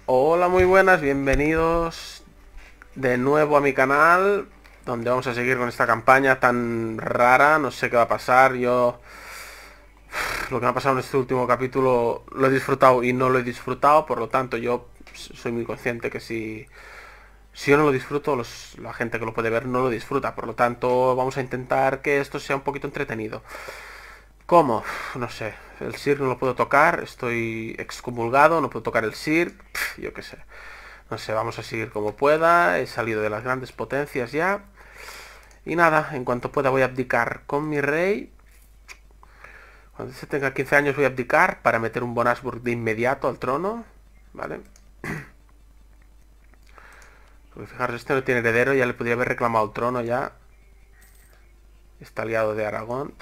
Hola, muy buenas, bienvenidos de nuevo a mi canal, donde vamos a seguir con esta campaña tan rara. No sé qué va a pasar. Lo que me ha pasado en este último capítulo lo he disfrutado y no lo he disfrutado, por lo tanto yo soy muy consciente que si yo no lo disfruto, la gente que lo puede ver no lo disfruta. Por lo tanto, vamos a intentar que esto sea un poquito entretenido. ¿Cómo? No sé. El SIR no lo puedo tocar, estoy excomulgado, no puedo tocar el SIR, yo qué sé. No sé, vamos a seguir como pueda. He salido de las grandes potencias ya. Y nada, en cuanto pueda voy a abdicar con mi rey. Cuando se tenga 15 años voy a abdicar para meter un Bonasburg de inmediato al trono. ¿Vale? Porque fijaros, este no tiene heredero, ya le podría haber reclamado el trono ya. Está aliado de Aragón.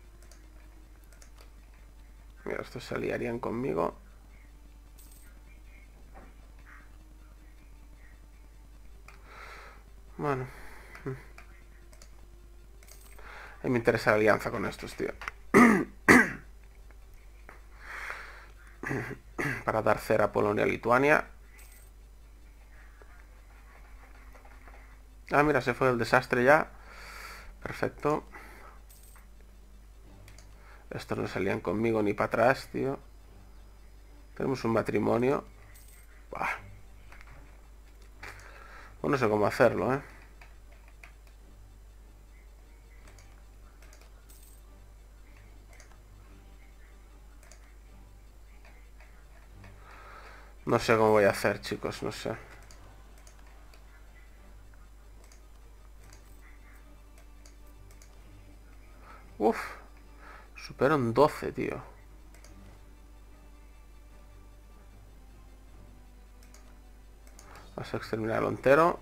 Mira, estos se aliarían conmigo. Bueno, a mí me interesa la alianza con estos, tío. Para dar cera a Polonia y Lituania. Ah, mira, se fue el desastre ya. Perfecto. Estos no salían conmigo ni para atrás, tío. Tenemos un matrimonio. Bah. Pues no sé cómo hacerlo, ¿eh? No sé cómo voy a hacer, chicos, no sé. Uf, supero un 12, tío. Vamos a exterminarlo entero.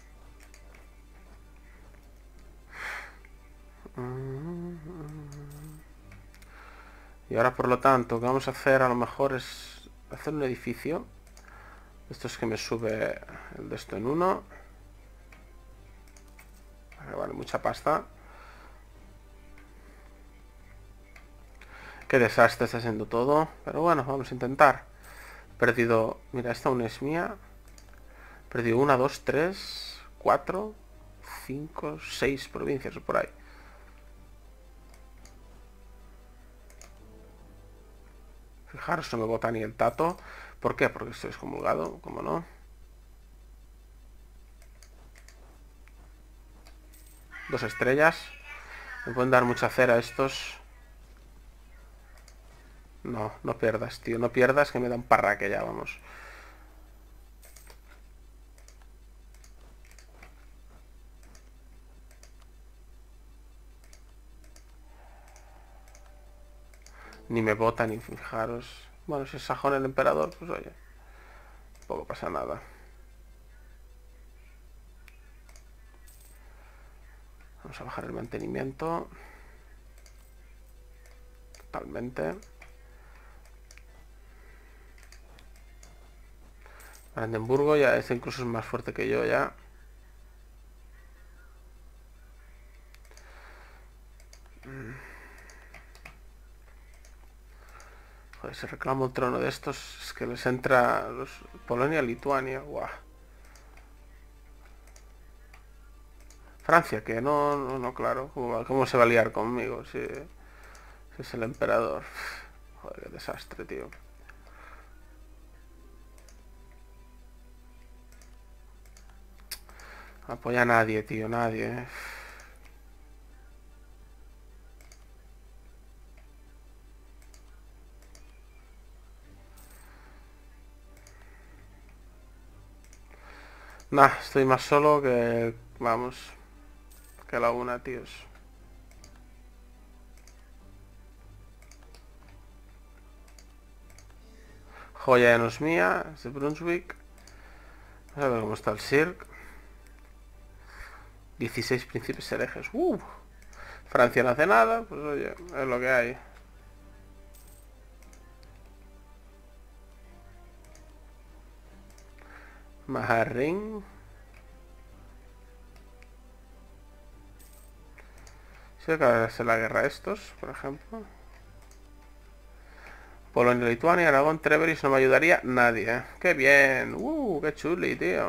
Y ahora, por lo tanto, lo que vamos a hacer a lo mejor es hacer un edificio. Esto es que me sube el de esto en uno. Vale, mucha pasta. Qué desastre está siendo todo. Pero bueno, vamos a intentar. He perdido... Mira, esta aún es mía. He perdido 1, 2, 3, 4, 5, 6 provincias por ahí. Fijaros, no me vota ni el tato. ¿Por qué? Porque estoy excomulgado, como no. Dos estrellas. Me pueden dar mucha cera estos. No, no pierdas, tío. No pierdas que me dan parraque ya, vamos. Ni me vota, ni fijaros. Bueno, si es sajón el emperador, pues oye. Tampoco pasa nada. Vamos a bajar el mantenimiento. Totalmente. Brandenburgo ya es incluso más fuerte que yo ya. Joder, si reclamo el trono de estos, es que les entra los Polonia, Lituania, guau. Francia, que no, claro, ¿cómo se va a liar conmigo si es el emperador? Joder, qué desastre, tío. No apoya a nadie, tío, nadie. Nah, estoy más solo que... Vamos, que la una, tíos. Joya ya no es mía, es de Brunswick. Vamos a ver cómo está el Cirque. 16 príncipes herejes. Francia no hace nada, pues oye, es lo que hay. Maharin. Si acaba de hacer la guerra a estos, por ejemplo. Polonia, Lituania, Aragón, Treveris, no me ayudaría nadie, ¿eh? ¡Qué bien! ¡Qué chuli, tío!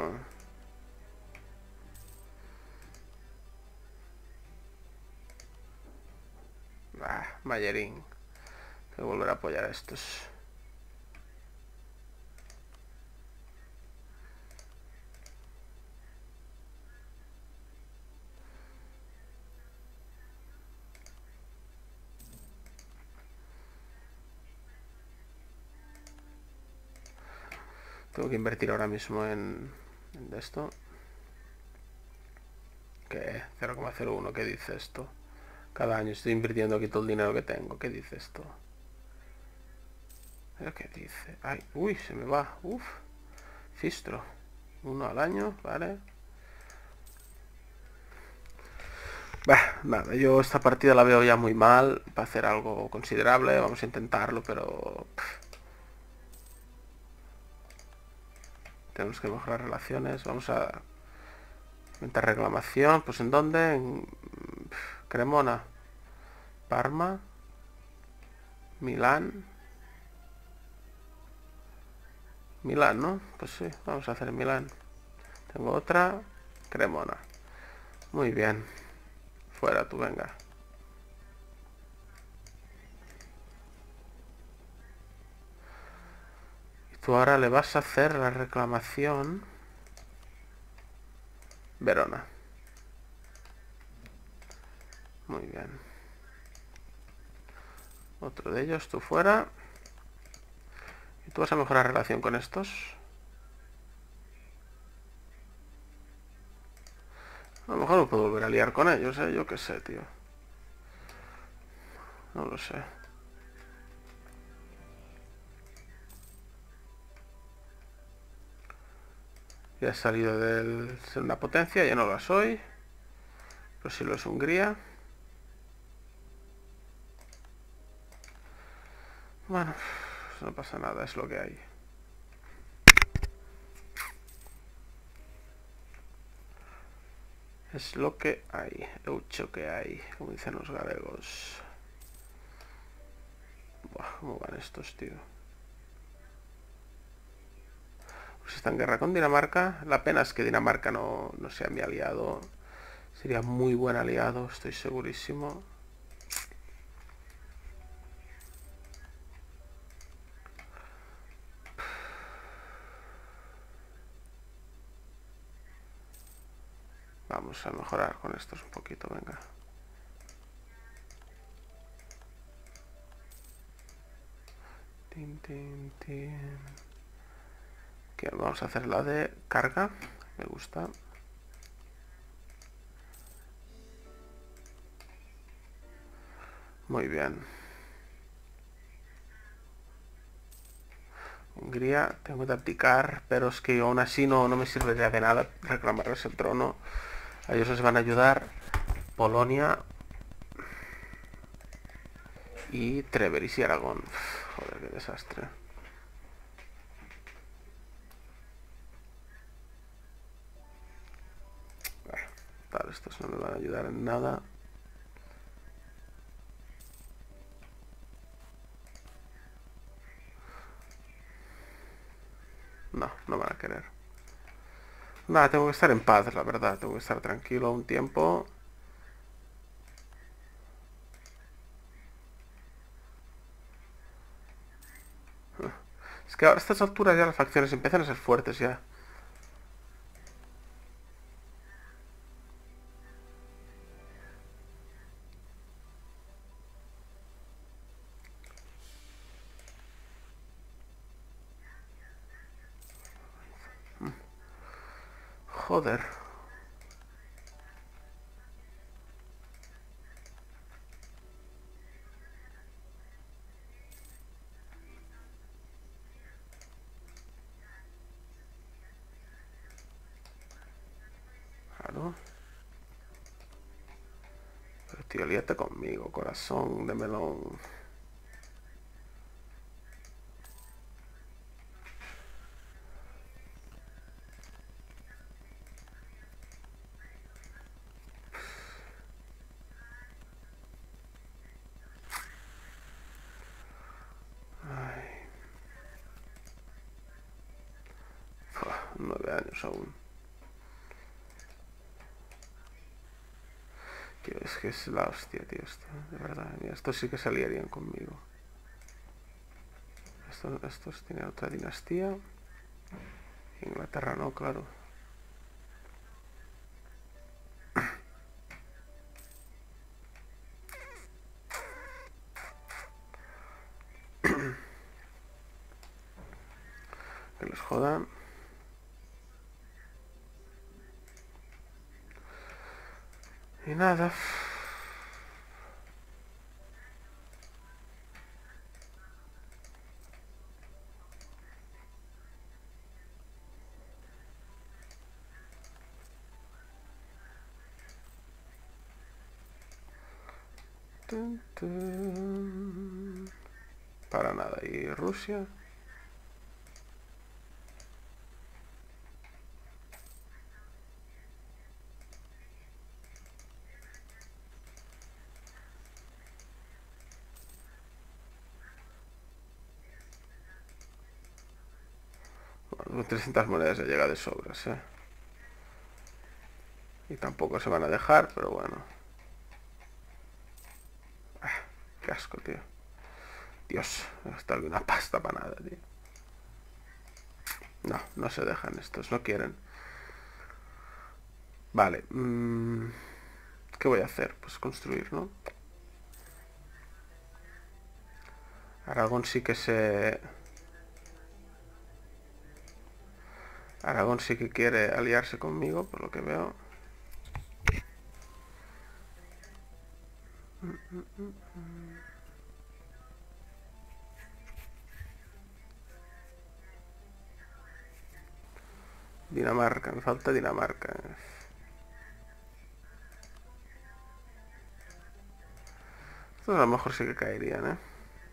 Mayerín. Tengo que volver a apoyar a estos. Tengo que invertir ahora mismo en esto. ¿Qué? 0,01, ¿qué dice esto? Cada año estoy invirtiendo aquí todo el dinero que tengo. ¿Qué dice esto? ¿Qué dice? Ay, uy, se me va. Uf. Fistro. 1 al año, vale. Bah, nada, yo esta partida la veo ya muy mal. Para hacer algo considerable. Vamos a intentarlo, pero... Tenemos que mejorar relaciones. Vamos a... Inventar reclamación. Pues ¿en dónde? En... Cremona. Parma. Milán. Milán, ¿no? Pues sí, vamos a hacer Milán. Tengo otra. Cremona. Muy bien. Fuera tú, venga. Y tú ahora le vas a hacer la reclamación. Verona. Muy bien. Otro de ellos, tú fuera. Y tú vas a mejorar relación con estos. A lo mejor me puedo volver a liar con ellos, ¿eh? Yo qué sé, tío. No lo sé. Ya he salido del ser una potencia, ya no lo soy. Pero sí lo es Hungría. Bueno, no pasa nada, es lo que hay. Es lo que hay, mucho que hay, como dicen los galegos. Buah, ¿cómo van estos, tío? Pues está en guerra con Dinamarca. La pena es que Dinamarca no sea mi aliado. Sería muy buen aliado, estoy segurísimo. Vamos a mejorar con estos un poquito, venga. Tin, tin, tin. Okay, vamos a hacer la de carga. Me gusta. Muy bien. Hungría, tengo que abdicar, pero es que aún así no me serviría de nada reclamarles el trono. A ellos les van a ayudar Polonia y Treveris y Aragón. Joder, qué desastre. Tal, estos no me van a ayudar en nada. No van a querer. Nada, tengo que estar en paz, la verdad. Tengo que estar tranquilo un tiempo. Es que ahora a estas alturas ya las facciones empiezan a ser fuertes ya. Joder. Claro. Pero tío, líate conmigo, corazón de melón. Ay. 9 años aún. Tío, es que es la hostia, tío, esto, de verdad. Mira, estos sí que se aliarían conmigo. Estos tienen otra dinastía. Inglaterra no, claro. Que les jodan. Y nada. Para nada. Y Rusia. Bueno, 300 monedas ya llega de sobras, ¿eh? Y tampoco se van a dejar, pero bueno. Qué asco, tío. Dios, hasta una pasta para nada, tío. No, no se dejan estos, no quieren. Vale. ¿Qué voy a hacer? Pues construir, ¿no? Aragón sí que se... Aragón sí que quiere aliarse conmigo, por lo que veo. Dinamarca, me falta Dinamarca. Estos a lo mejor sí que caerían, ¿eh?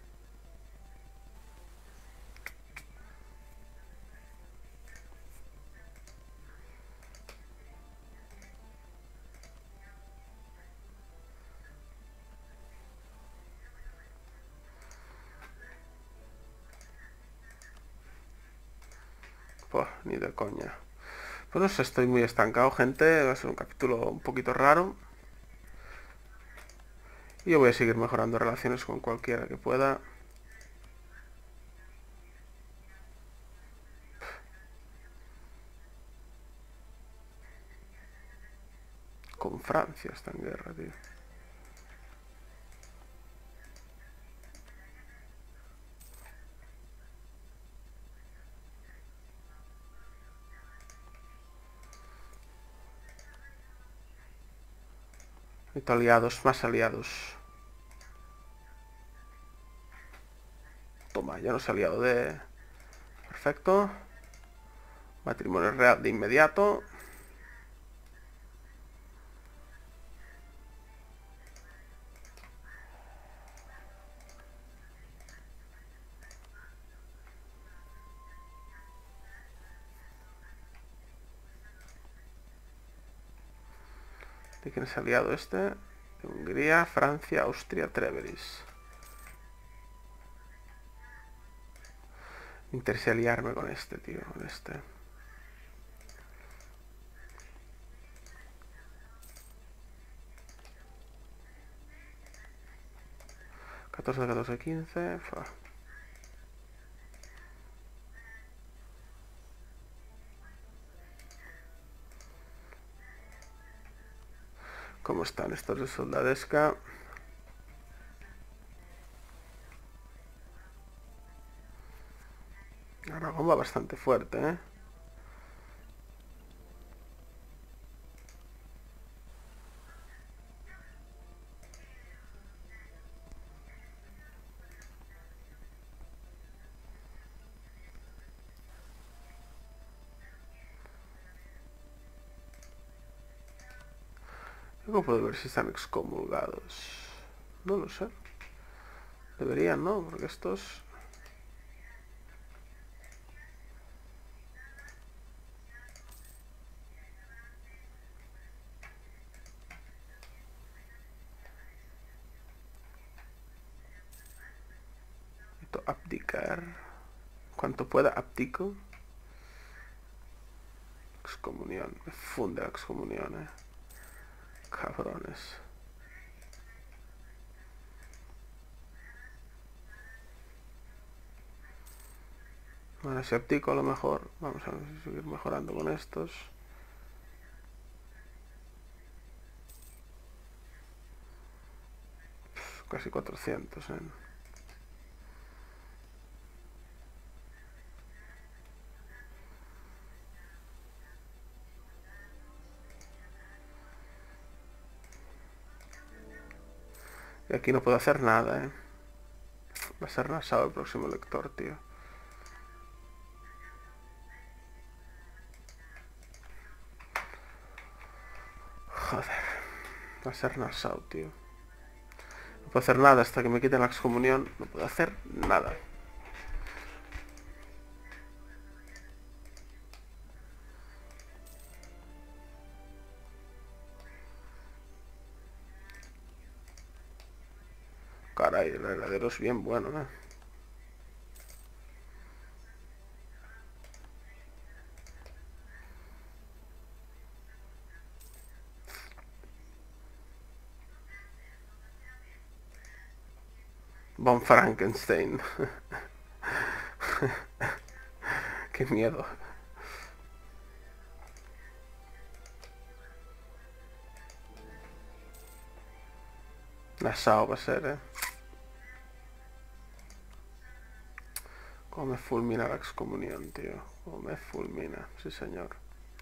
Pues ni de coña. Pues no sé, estoy muy estancado, gente. Va a ser un capítulo un poquito raro. Y yo voy a seguir mejorando relaciones con cualquiera que pueda. Con Francia está en guerra, tío. Necesito aliados, más aliados. Toma, ya nos he aliado de... Perfecto. Matrimonio real de inmediato. ¿De quién es aliado este? De Hungría, Francia, Austria, Treveris. Me interesa aliarme con este, tío, con este. ...14, 14, 15... Fua. ¿Cómo están estos de soldadesca? Aragón va bastante fuerte, ¿eh? ¿Cómo puedo ver si están excomulgados? No lo sé. Deberían, ¿no? Porque estos... Necesito abdicar. Cuanto pueda abdico. excomunión. Me funde la excomunión, cabrones. Bueno, escéptico a lo mejor. Vamos a seguir mejorando con estos. Casi 400, Y aquí no puedo hacer nada, Va a ser Nassau el próximo lector, tío. Joder. Va a ser Nassau, tío. No puedo hacer nada hasta que me quiten la excomunión. No puedo hacer nada. Caray, el heredero es bien bueno, Von Frankenstein. Qué miedo. Nassau va a ser, Cómo me fulmina la excomunión, tío. Cómo me fulmina, sí señor.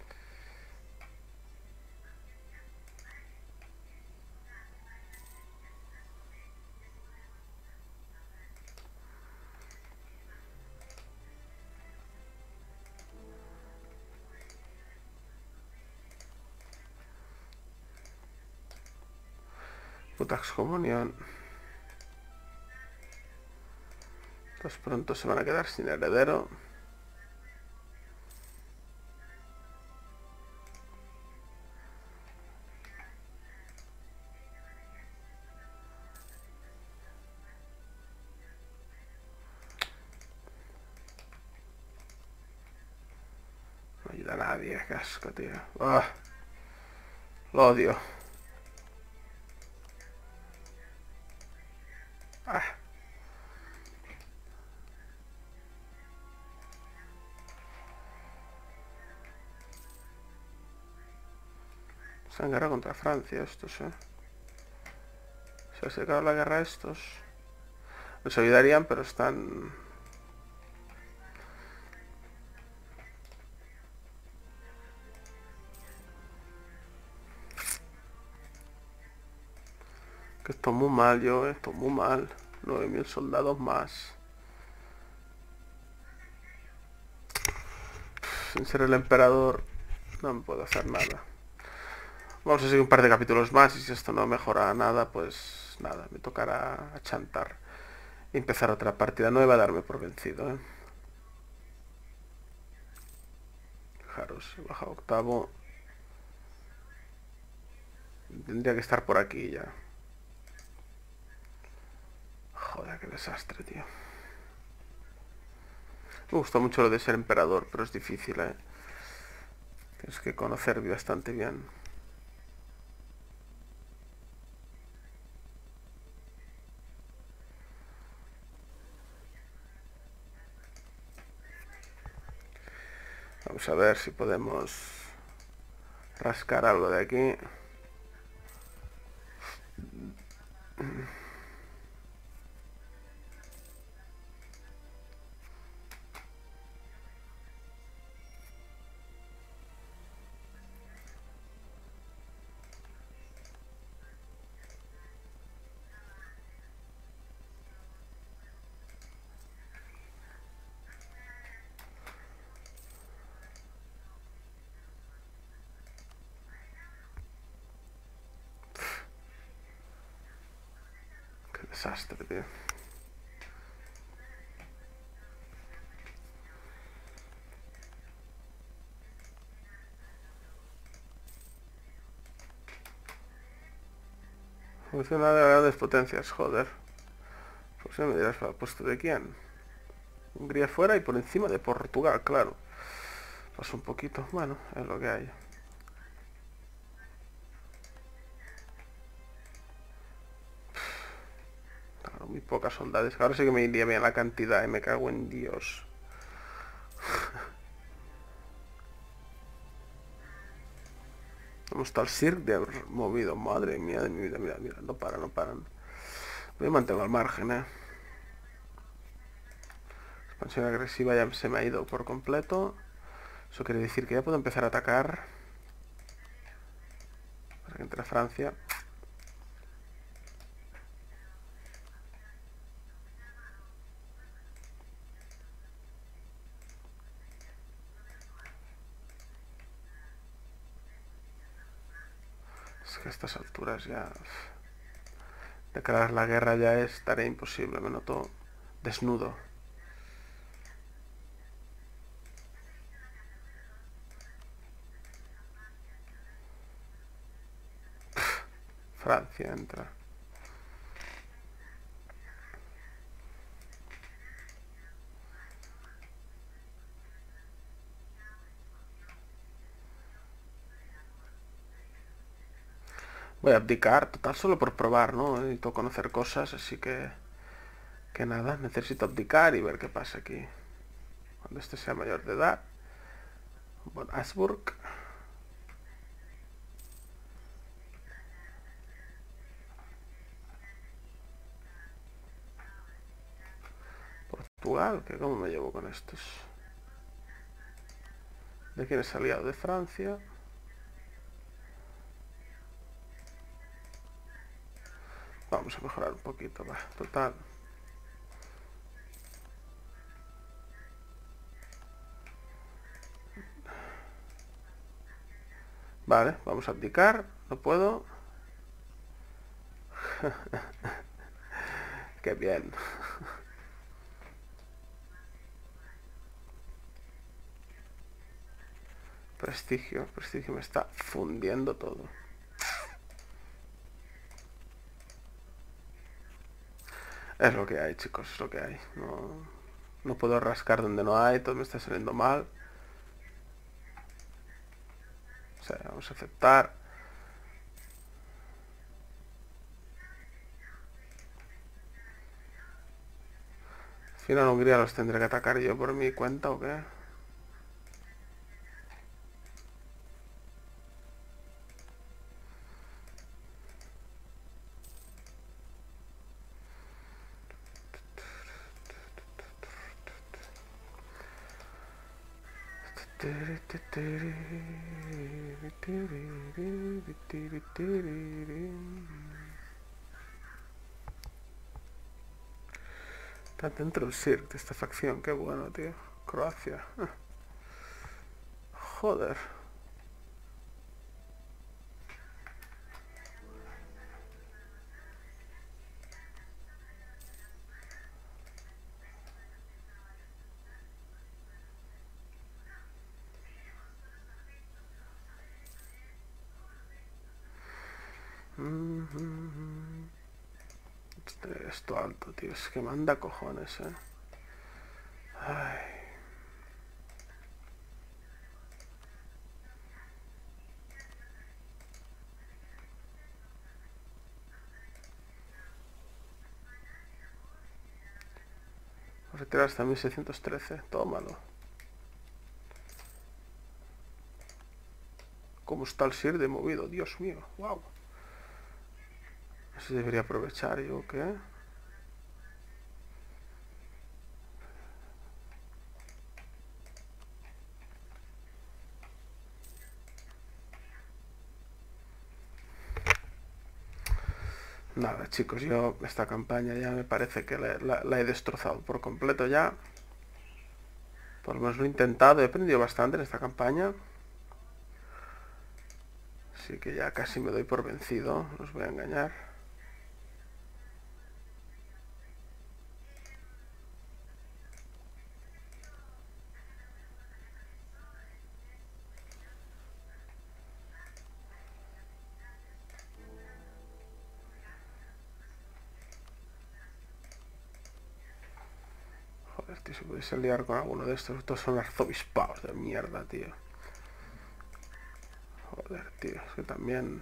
Puta excomunión. Pues pronto se van a quedar sin heredero. No ayuda a nadie, qué asco, tío. ¡Ah! Lo odio. ¡Ah! Se han guerra contra Francia estos, Se ha secado la guerra a estos. Nos ayudarían, pero están... Que esto muy mal, esto muy mal. 9000 soldados más. Sin ser el emperador, no me puedo hacer nada. Vamos a seguir un par de capítulos más y si esto no mejora nada, pues nada, me tocará achantar y empezar otra partida nueva, darme por vencido, Fijaros, he bajado octavo. Tendría que estar por aquí ya. Joder, qué desastre, tío. Me gusta mucho lo de ser emperador, pero es difícil, Tienes que conocer bastante bien. Vamos a ver si podemos rascar algo de aquí. Qué desastre, tío. Funciona de grandes potencias, joder. Pues ya me dirás, ¿para puesto de quién? Hungría fuera y por encima de Portugal, claro. Paso un poquito. Bueno, es lo que hay. Claro, muy pocas soldades. Ahora sí que me iría bien la cantidad y me cago en Dios. ¿Cómo está el Cirque de haber movido? Madre mía de mi vida, mira, mira, no paran, no paran. Me mantengo al margen, Expansión agresiva ya se me ha ido por completo. Eso quiere decir que ya puedo empezar a atacar. Para que entre Francia. Es que a estas alturas ya... Declarar la guerra ya es tarea imposible. Me noto desnudo. Francia entra. Voy a abdicar, total, solo por probar, ¿no? Necesito conocer cosas, así que... Que nada, necesito abdicar y ver qué pasa aquí. Cuando este sea mayor de edad. Von Asburg. Portugal, que cómo me llevo con estos. ¿De quién es aliado? De Francia. Vamos a mejorar un poquito, va, total. Vale, vamos a abdicar. No puedo. Qué bien. Prestigio, prestigio me está fundiendo todo. Es lo que hay, chicos, es lo que hay. No puedo rascar donde no hay, todo me está saliendo mal. O sea, vamos a aceptar. Al final Hungría los tendré que atacar yo por mi cuenta o qué. Está dentro del Cirque de esta facción, qué bueno, tío. Croacia. Joder. Esto alto, tío. Es que manda cojones, Ay. Retirar hasta 1613. Tómalo. ¿Cómo está el Sir de movido? Dios mío. Wow. Eso debería aprovechar yo, ¿qué? Nada, chicos, yo esta campaña ya me parece que la he destrozado por completo ya. Por lo menos lo he intentado, he aprendido bastante en esta campaña. Así que ya casi me doy por vencido, no os voy a engañar. Joder, Tío, si pudiese liar con alguno de estos. Estos son arzobispados de mierda, tío. Joder, tío, es que también...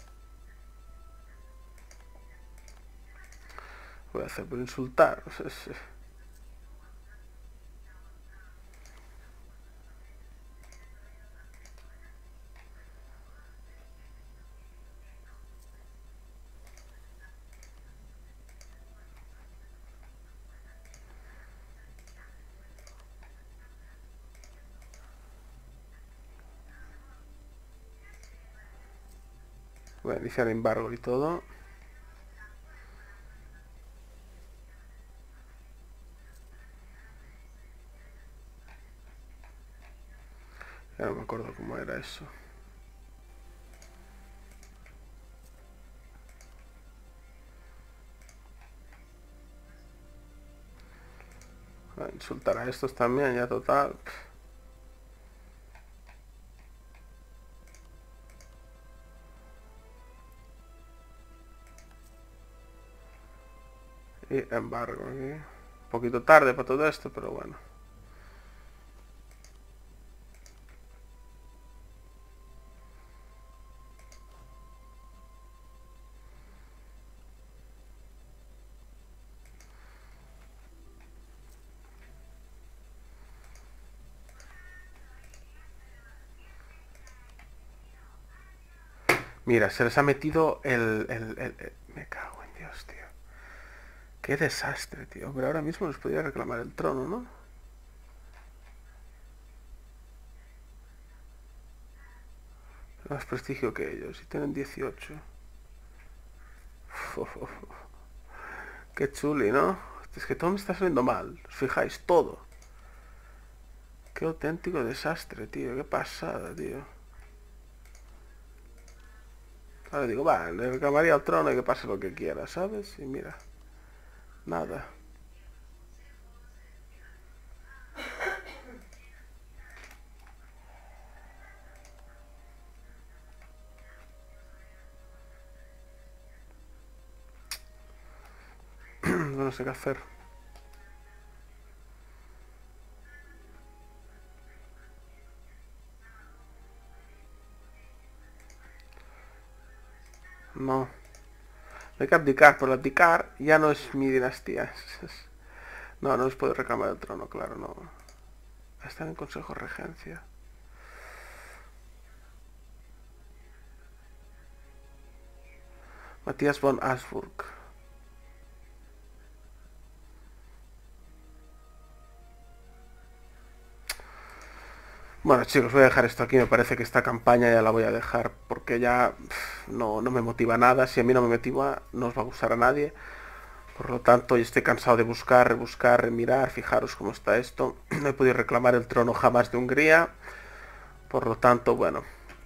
Voy a hacer por insultar. O sea, voy a iniciar embargo y todo. Ya no me acuerdo cómo era eso. Voy a insultar a estos también, ya total. Y embargo aquí. Un poquito tarde para todo esto, pero bueno. Mira, se les ha metido me cago en Dios, tío. Qué desastre, tío. Pero ahora mismo les podría reclamar el trono, ¿no? Más prestigio que ellos. Y tienen 18. Qué chuli, ¿no? Es que todo me está saliendo mal. ¿Os fijáis? Todo. Qué auténtico desastre, tío. Qué pasada, tío. Ahora digo, va, le reclamaría al trono y que pase lo que quiera, ¿sabes? Y mira, nada. No sé qué hacer. No. Hay que abdicar, pero abdicar ya no es mi dinastía. No, no les puedo reclamar el trono, claro, no. Están en consejo de regencia. Matías von Asburg. Bueno, chicos, voy a dejar esto aquí. Me parece que esta campaña ya la voy a dejar porque ya no me motiva nada. Si a mí no me motiva, no os va a gustar a nadie. Por lo tanto, yo estoy cansado de buscar, rebuscar, remirar. Fijaros cómo está esto. No he podido reclamar el trono jamás de Hungría. Por lo tanto, bueno,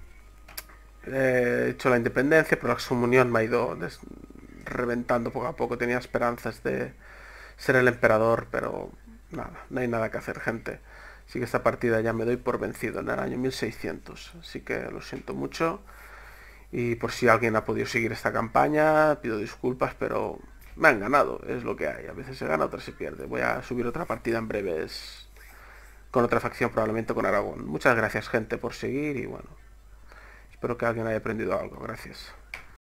he hecho la independencia, pero la excomunión me ha ido reventando poco a poco. Tenía esperanzas de ser el emperador, pero nada, no hay nada que hacer, gente. Así que esta partida ya me doy por vencido en el año 1600. Así que lo siento mucho. Y por si alguien ha podido seguir esta campaña, pido disculpas, pero me han ganado, es lo que hay. A veces se gana, otras se pierde. Voy a subir otra partida en breves con otra facción, probablemente con Aragón. Muchas gracias, gente, por seguir y bueno, espero que alguien haya aprendido algo. Gracias.